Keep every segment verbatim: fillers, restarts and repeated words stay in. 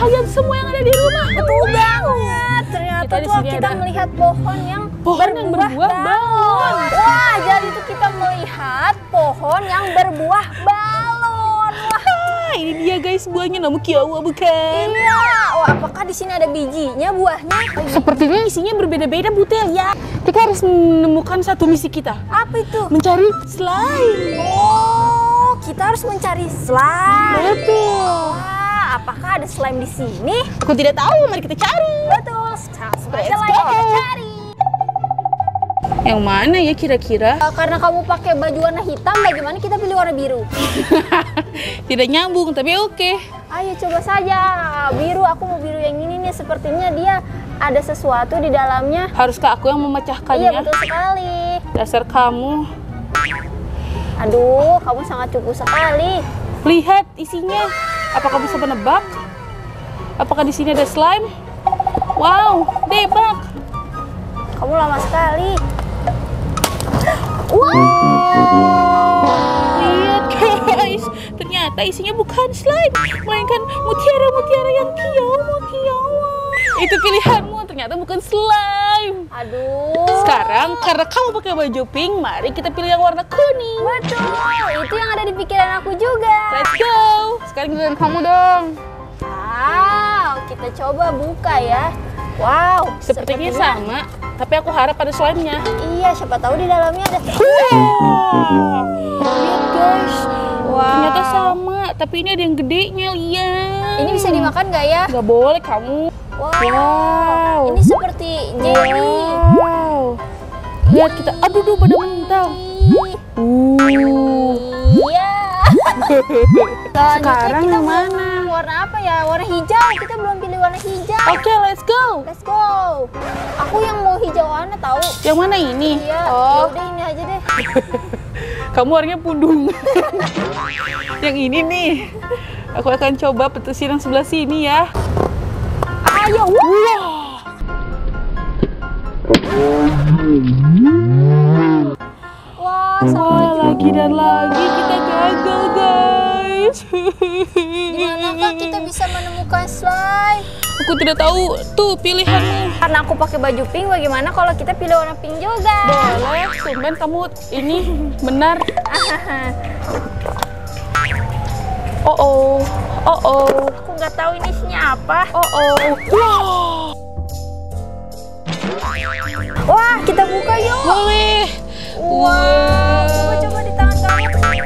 kalian semua yang ada di rumah. Betul banget. Ternyata Kita di tuh sini kita ada- melihat pohon yang Pohon yang berbuah balon. Wah, jadi tuh kita melihat pohon yang berbuah balon. Wah, Ah, ini dia guys buahnya, namu kiawa bukan? iya. Wah, apakah di sini ada bijinya buahnya? Sepertinya isinya berbeda-beda Butel ya. Kita harus menemukan satu misi kita. Apa itu? Mencari slime. Oh, kita harus mencari slime. Betul. Wah, apakah ada slime di sini? Aku tidak tahu, mari kita cari. Betul. Langsung aja Let's lah ya go. kita cari. Yang mana ya kira-kira? Uh, karena kamu pakai baju warna hitam, bagaimana kita pilih warna biru? Tidak nyambung, tapi oke. Ayo coba saja. Biru, aku mau biru yang ini nih. Sepertinya dia ada sesuatu di dalamnya. Haruskah aku yang memecahkannya? Iya, betul sekali. Dasar kamu. Aduh, kamu sangat cupu sekali. Lihat isinya. Apakah bisa menebak? Apakah di sini ada slime? Wow, debak. Kamu lama sekali. Wow. Lihat guys, ternyata isinya bukan slime, melainkan mutiara-mutiara yang kiawa-kiawa. Itu pilihanmu, ternyata bukan slime. Aduh. Sekarang karena kamu pakai baju pink, mari kita pilih yang warna kuning. Betul, itu yang ada di pikiran aku juga. Let's go. Sekarang giliran kamu dong. Wow, kita coba buka ya. Wow, Sepertinya sama, tapi aku harap ada slime-nya. Iya, siapa tahu di dalamnya ada. Wow. Lihat guys, Wow. ternyata sama, tapi ini ada yang gedenya, lihat. Ini bisa dimakan nggak ya? Nggak boleh kamu. Wow. Wow. Ini seperti jelly. Wow. Lihat kita, aduh duh pada mentah. Uh. Iya. Sekarang kita yang mau mana? warna apa ya? Warna hijau. Kita belum pilih warna hijau. Oke, let's go. Let's go. Aku yang mau hijau aneh tahu. Yang mana ini? Iya. Oh, Yaudah ini aja deh. kamu warnanya pundung. Yang ini nih. Aku akan coba petusin yang sebelah sini ya. Ayo. Wow. Wah, sama Wah, lagi dan lagi kita gagal, guys. Gimanakah kita bisa menemukan slime? Aku tidak tahu. Tuh pilihanmu. Karena aku pakai baju pink, bagaimana kalau kita pilih warna pink juga? Boleh. Tumben kamu ini benar. Oh oh. Oh oh. Aku nggak tahu ini isinya apa. Oh oh. Wow. Wah, kita buka yuk. Boleh. Wow, coba-coba di tangan kamu.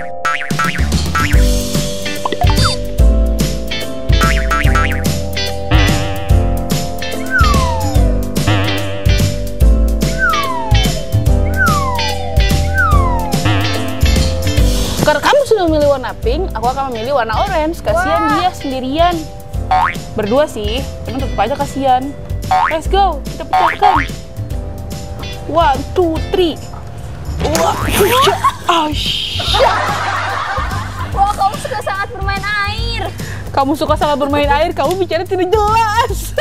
Karena kamu sudah memilih warna pink, aku akan memilih warna orange. Kasihan Wah. dia sendirian. Berdua sih, cuman tetap aja kasihan. Let's go, kita pecahkan. One, two, three. Wah, ash. Wah, kamu suka sangat bermain air. Kamu suka sangat bermain air, kamu bicara tidak jelas.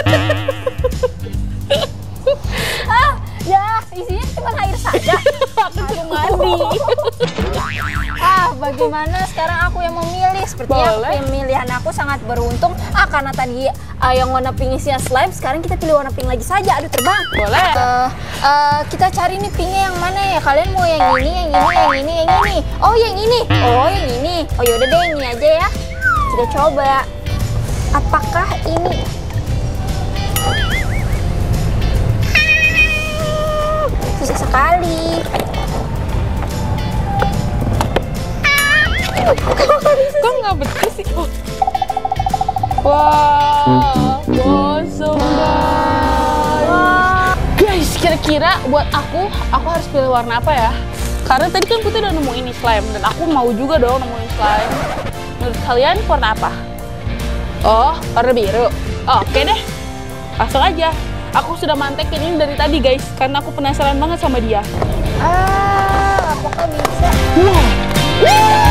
Ah, ya, isinya cuma air saja. Aku cuma mandi. Ah, bagaimana sekarang aku yang memilih? Sepertinya Boleh. pemilihan aku sangat beruntung. Ah, karena tadi ah, yang warna pink isinya slime, sekarang kita pilih warna pink lagi saja. Aduh, terbang. Boleh. Eh, eh, kita cari nih pinknya yang mana ya? Kalian mau yang ini, yang ini, yang ini, yang ini? Oh, yang ini. Oh, yang ini. Oh, yaudah deh, yang ini aja ya. Kita coba. Apakah ini? Susah sekali. Kok nggak betah sih? Oh. Wah, kosong guys. Guys, kira-kira buat aku, aku harus pilih warna apa ya? Karena tadi kan Putri udah nemu ini slime, dan aku mau juga dong nemuin slime. Menurut kalian warna apa? Oh, warna biru. Oke deh, langsung aja. Aku sudah mantekin ini dari tadi guys, karena aku penasaran banget sama dia. Ah, apakah bisa? Wow.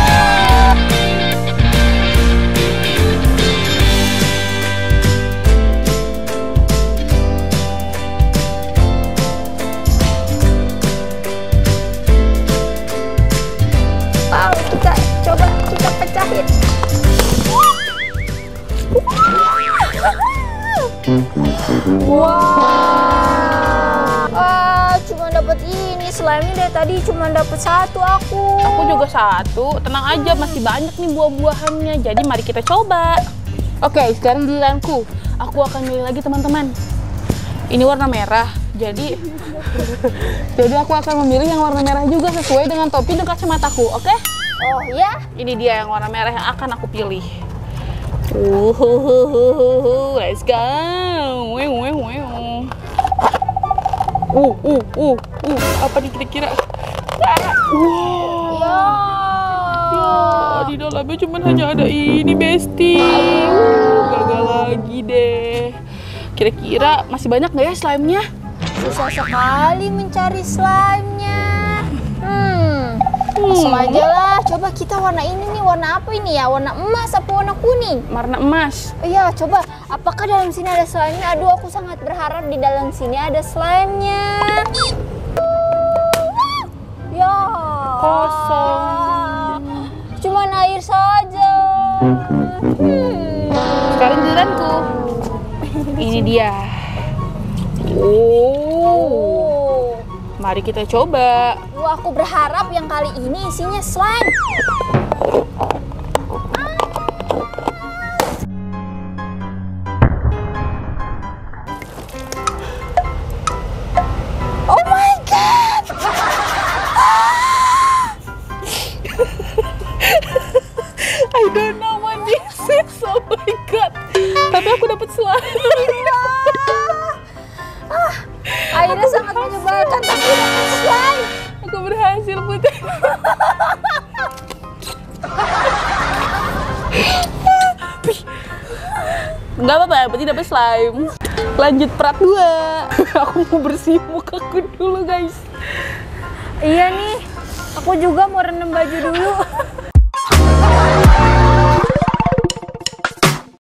Wow, kita coba kita pecahin. Wow. Ah, cuma dapat ini. Slime-nya dari tadi cuma dapat satu aku. Aku juga satu. Tenang aja, masih banyak nih buah-buahannya. Jadi mari kita coba. Oke, sekarang giliranku. Aku akan milih lagi teman-teman. Ini warna merah. Jadi jadi aku akan memilih yang warna merah juga sesuai dengan topi dan kacamataku. Oke? Oh ya? Ini dia yang warna merah yang akan aku pilih. Uhuhuhuhu, let's go. Wew, wew, wew. Uh, uh, uh, uh, apa nih kira-kira? Wow. Ya. Ya, di dalamnya cuma hanya ada ini, Besti. Uh, gagal lagi deh. Kira-kira masih banyak nggak ya slime-nya? Susah sekali mencari slime-nya. Hmm. Langsung aja lah. Coba kita warna ini nih. Warna apa ini ya? Warna emas apa warna kuning? Warna emas. Iya, coba. Apakah dalam sini ada slime-nya? Aduh, aku sangat berharap di dalam sini ada slime-nya. Ya. Kosong. Cuman air saja. Hmm. Sekarang giliranku. Ini dia. Oh. Mari kita coba. Wah, aku berharap yang kali ini isinya slime. Oh my god! I don't know what this is. Oh my god. Tapi aku dapat slime. Ah, airnya sangat menyebalkan, tapi dapat slime. Aku berhasil, Putri. Nggak apa-apa, yang penting dapat slime. Lanjut part dua. Aku mau bersih mukaku dulu, guys. Iya nih, aku juga mau rendam baju dulu.